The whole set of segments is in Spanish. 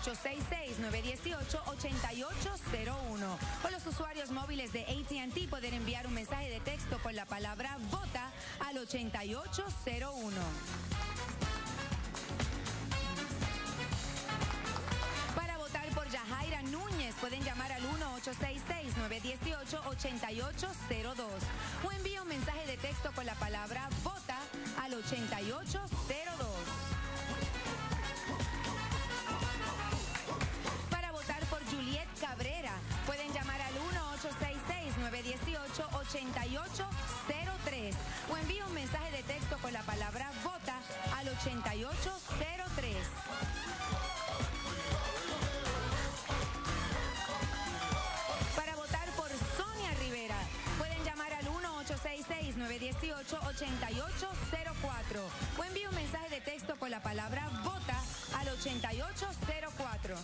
1-866-918-8801. O los usuarios móviles de AT&T pueden enviar un mensaje de texto con la palabra VOTA al 8801. Para votar por Yajaira Núñez pueden llamar al 1-866-918-8802 o envía un mensaje de texto con la palabra VOTA al 8802. Para votar por Juliet Cabrera pueden llamar al 1-866-918-8803 o envía un mensaje de texto con la palabra VOTA al 8803. Al 1-866-918-8804 o envíe un mensaje de texto con la palabra VOTA al 8804.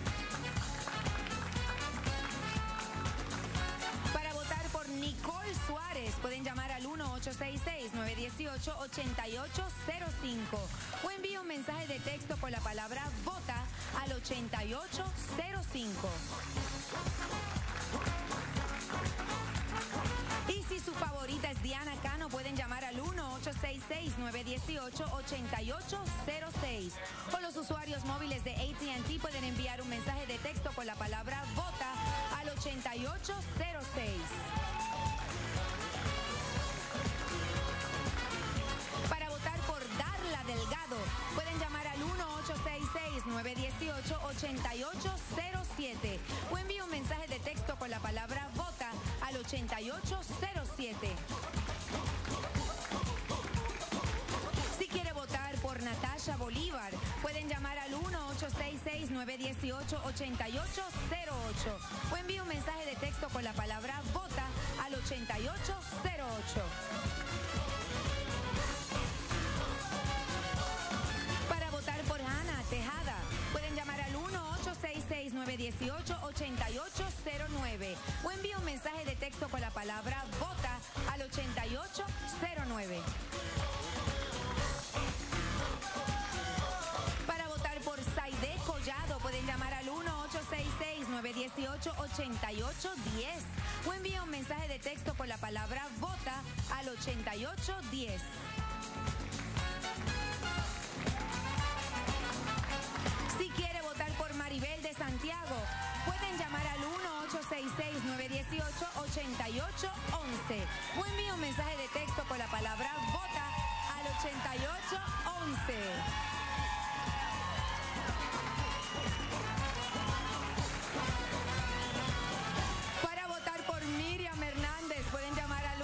Para votar por Nicole Suárez pueden llamar al 1-866-918-8805 o envíe un mensaje de texto con la palabra VOTA al 8805. Y si su favorita es Diana Cano, pueden llamar al 1-866-918-8806. O los usuarios móviles de AT&T pueden enviar un mensaje de texto con la palabra VOTA al 8806. Para votar por Darla Delgado, pueden llamar al 1-866-918-8807 o envíe un mensaje de texto con la palabra VOTA al 8807. Si quiere votar por Natasha Bolívar, pueden llamar al 1-866-918-8808 o envíe un mensaje de texto con la palabra VOTA al 8808. Por Ana Tejada, pueden llamar al 1-866-918-8809 o envíe un mensaje de texto con la palabra VOTA al 8809. Para votar por Saide Collado, pueden llamar al 1-866-918-8810 o envíe un mensaje de texto con la palabra VOTA al 8810. Si quiere votar por Maribel de Santiago, pueden llamar al 1-866-918-8811 o envíe un mensaje de texto con la palabra VOTA al 8811. Para votar por Miriam Hernández, pueden llamar al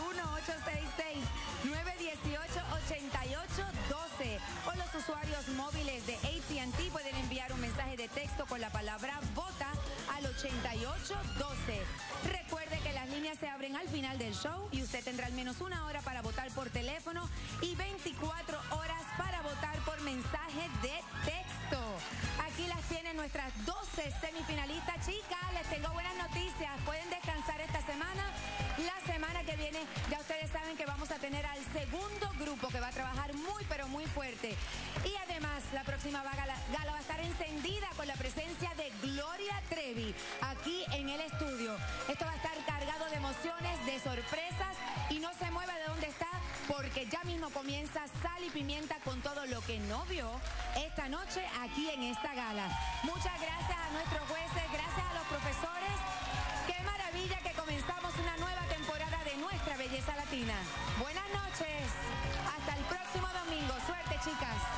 1-866-918-8812 o los usuarios móviles de AT&T pueden enviar un mensaje de texto con la palabra VOTA al 8812. Recuerde que las líneas se abren al final del show y usted tendrá al menos 1 hora para votar por teléfono y 24 horas para votar por mensaje de texto. Aquí las tienen nuestras 12 semifinalistas. Chicas, les tengo buenas noticias. Pueden descansar esta semana. La semana que viene ya ustedes saben que vamos a tener al segundo grupo que va a trabajar muy pero muy fuerte. Y además la próxima gala va a estar encendida con la presencia de Gloria Trevi aquí en el estudio. Esto va a estar cargado de emociones, de sorpresas y no se mueva de donde está porque ya mismo comienza Sal y Pimienta con todo lo que no vio esta noche aquí en esta gala. Muchas gracias a nuestros jueces, gracias a los profesores. Qué maravilla que comenzamos una nueva temporada de Nuestra Belleza Latina. Buenas noches. Hasta el próximo domingo. Suerte, chicas.